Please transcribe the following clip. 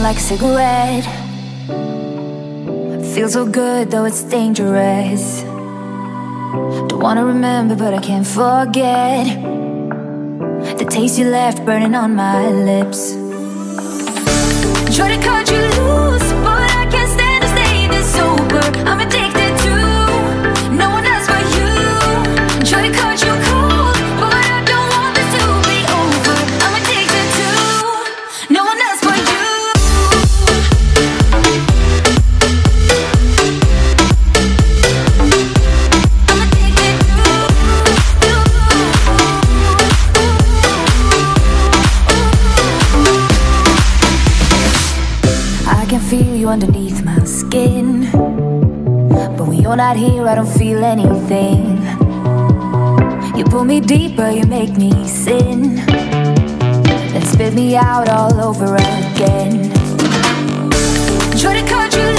like a cigarette. Feels so good though it's dangerous. Don't wanna remember but I can't forget the taste you left burning on my lips. Try to cut you loose, but I can't stand to stay this sober. I'm addicted to no one else but you. Try to cut you cold, but I don't want this to be over. I'm addicted to no one else but you. I'm addicted to you. I can feel you underneath my skin, but when you're not here I don't feel anything. You pull me deeper, you make me sin, then spit me out all over again. Try to cut you